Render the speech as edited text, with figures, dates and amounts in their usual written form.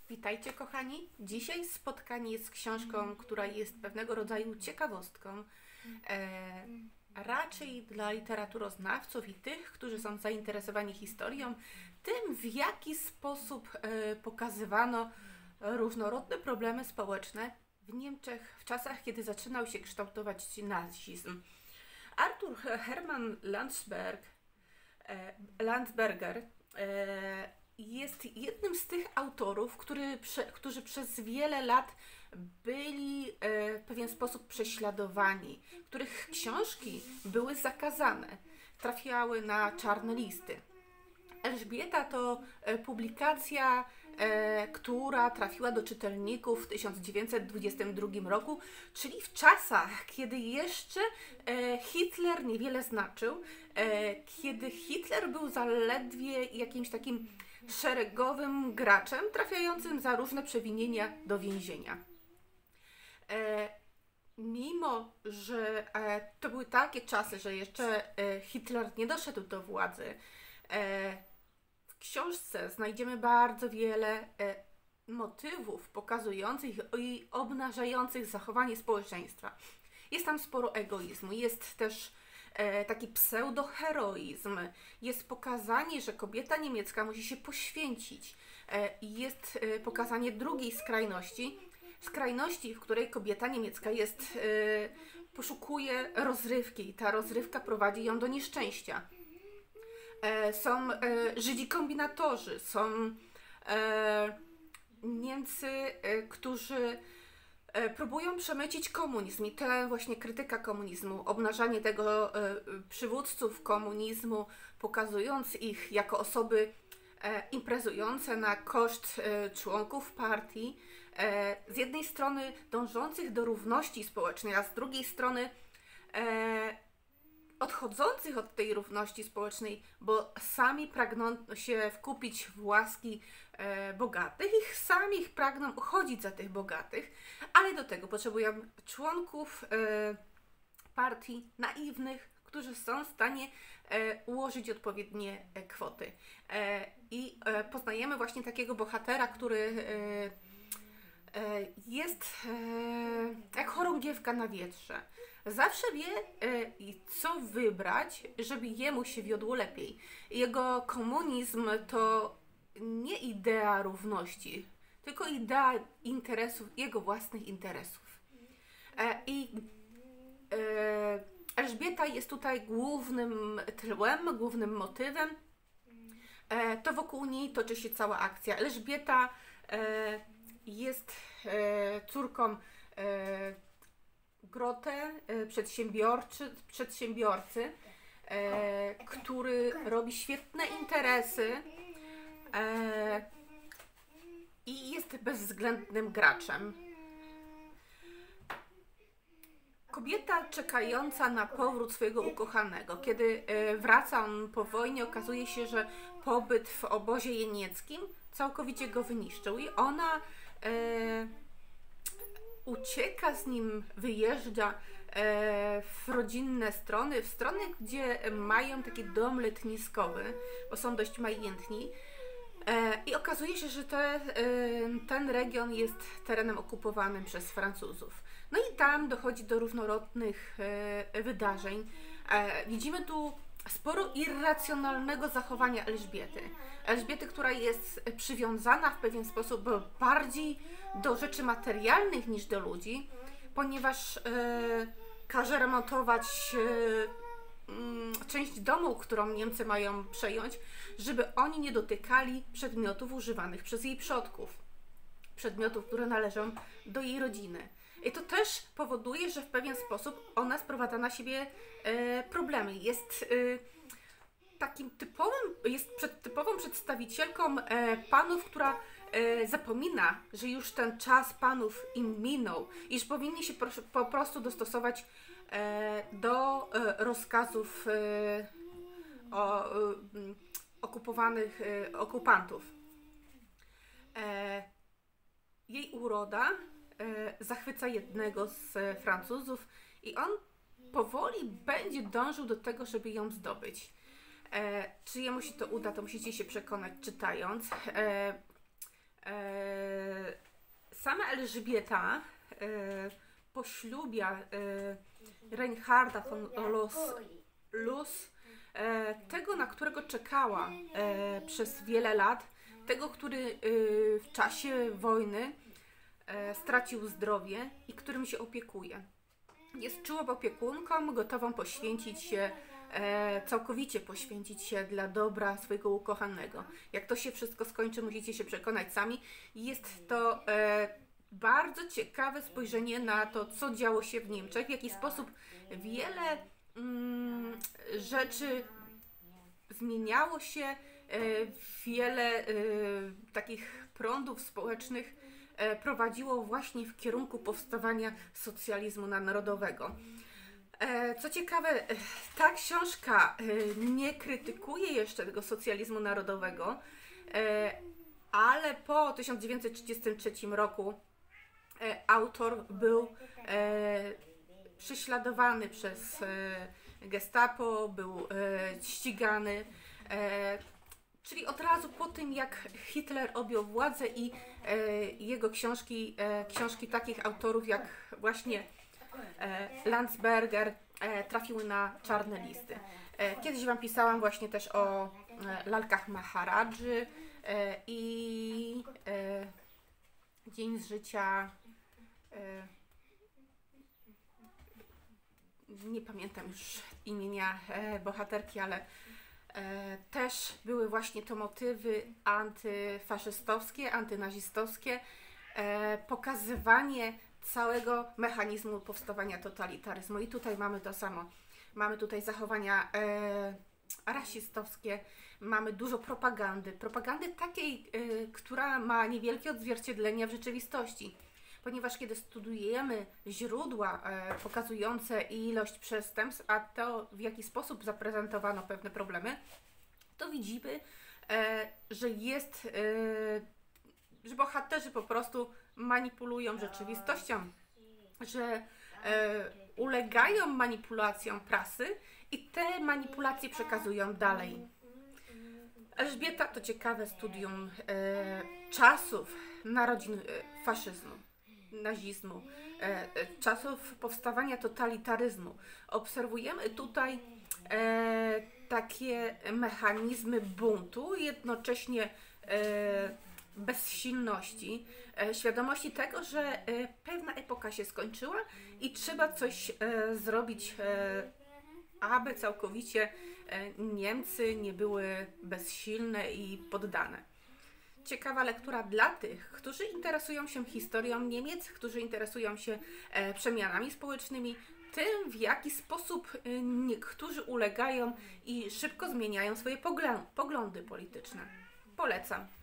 Witajcie kochani. Dzisiaj spotkanie z książką, która jest pewnego rodzaju ciekawostką. Raczej dla literaturoznawców i tych, którzy są zainteresowani historią, tym w jaki sposób pokazywano różnorodne problemy społeczne w Niemczech w czasach, kiedy zaczynał się kształtować nazizm. Arthur Hermann Landsberger jest jednym z tych autorów, którzy przez wiele lat byli w pewien sposób prześladowani, których książki były zakazane, trafiały na czarne listy. Elżbieta to publikacja, która trafiła do czytelników w 1922 roku, czyli w czasach, kiedy jeszcze Hitler niewiele znaczył, kiedy Hitler był zaledwie jakimś takim szeregowym graczem trafiającym za różne przewinienia do więzienia. Mimo że to były takie czasy, że jeszcze Hitler nie doszedł do władzy, w książce znajdziemy bardzo wiele motywów pokazujących i obnażających zachowanie społeczeństwa. Jest tam sporo egoizmu, jest też taki pseudoheroizm, jest pokazanie, że kobieta niemiecka musi się poświęcić. Jest pokazanie drugiej skrajności, w której kobieta niemiecka poszukuje rozrywki i ta rozrywka prowadzi ją do nieszczęścia. Są Żydzi kombinatorzy, są Niemcy, którzy próbują przemycić komunizm i to właśnie krytyka komunizmu, obnażanie tego przywódców komunizmu, pokazując ich jako osoby imprezujące na koszt członków partii, z jednej strony dążących do równości społecznej, a z drugiej strony odchodzących od tej równości społecznej, bo sami pragną się wkupić w łaski bogatych i sami pragną uchodzić za tych bogatych, ale do tego potrzebują członków partii naiwnych, którzy są w stanie ułożyć odpowiednie kwoty. I poznajemy właśnie takiego bohatera, który jest jak chorągiewka na wietrze. Zawsze wie, co wybrać, żeby jemu się wiodło lepiej. Jego komunizm to nie idea równości, tylko idea interesów, jego własnych interesów. Elżbieta jest tutaj głównym tłem, głównym motywem. To wokół niej toczy się cała akcja. Elżbieta jest córką Grote, przedsiębiorcy, który robi świetne interesy i jest bezwzględnym graczem. Kobieta czekająca na powrót swojego ukochanego. Kiedy wraca on po wojnie, okazuje się, że pobyt w obozie jenieckim całkowicie go wyniszczył i ona ucieka z nim, wyjeżdża w rodzinne strony, w strony, gdzie mają taki dom letniskowy, bo są dość majętni. I okazuje się, że ten region jest terenem okupowanym przez Francuzów. No i tam dochodzi do różnorodnych wydarzeń. Widzimy tu sporo irracjonalnego zachowania Elżbiety, która jest przywiązana w pewien sposób bardziej do rzeczy materialnych niż do ludzi, ponieważ każe remontować część domu, którą Niemcy mają przejąć, żeby oni nie dotykali przedmiotów używanych przez jej przodków, przedmiotów, które należą do jej rodziny. I to też powoduje, że w pewien sposób ona sprowadza na siebie problemy. Jest typową przedstawicielką panów, która zapomina, że już ten czas panów im minął, iż powinni się po prostu dostosować do rozkazów okupowanych okupantów. Jej uroda zachwyca jednego z Francuzów i on powoli będzie dążył do tego, żeby ją zdobyć. Czy jemu się to uda, to musicie się przekonać czytając. Elżbieta poślubia Reinharda von Loos, tego, na którego czekała przez wiele lat, tego, który w czasie wojny stracił zdrowie i którym się opiekuje. Jest czułą opiekunką, gotową poświęcić się, całkowicie poświęcić się dla dobra swojego ukochanego. Jak to się wszystko skończy, musicie się przekonać sami. Jest to bardzo ciekawe spojrzenie na to, co działo się w Niemczech, w jaki sposób wiele rzeczy zmieniało się, wiele takich prądów społecznych prowadziło właśnie w kierunku powstawania socjalizmu narodowego. Co ciekawe, ta książka nie krytykuje jeszcze tego socjalizmu narodowego, ale po 1933 roku autor był prześladowany przez Gestapo, był ścigany, czyli od razu po tym, jak Hitler objął władzę i jego książki takich autorów jak właśnie Landsberger trafiły na czarne listy. Kiedyś Wam pisałam właśnie też o lalkach Maharadży i Dzień z życia, nie pamiętam już imienia bohaterki, ale też były właśnie to motywy antyfaszystowskie, antynazistowskie, pokazywanie całego mechanizmu powstawania totalitaryzmu. I tutaj mamy to samo. Mamy tutaj zachowania rasistowskie, mamy dużo propagandy takiej, która ma niewielkie odzwierciedlenie w rzeczywistości. Ponieważ kiedy studujemy źródła pokazujące ilość przestępstw, a to w jaki sposób zaprezentowano pewne problemy, to widzimy, że bohaterzy po prostu manipulują rzeczywistością, że ulegają manipulacjom prasy i te manipulacje przekazują dalej. Elżbieta to ciekawe studium czasów narodzin faszyzmu, nazizmu, czasów powstawania totalitaryzmu. Obserwujemy tutaj takie mechanizmy buntu, jednocześnie bezsilności, świadomości tego, że pewna epoka się skończyła i trzeba coś zrobić, aby całkowicie Niemcy nie były bezsilne i poddane. Ciekawa lektura dla tych, którzy interesują się historią Niemiec, którzy interesują się przemianami społecznymi, tym, w jaki sposób niektórzy ulegają i szybko zmieniają swoje poglądy polityczne. Polecam.